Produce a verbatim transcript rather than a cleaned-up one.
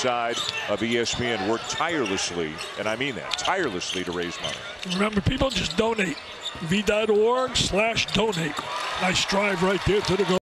side of E S P N work tirelessly, and I mean that, tirelessly, to raise money. Remember, people just donate. V dot org slash donate. Nice drive right there to the goal.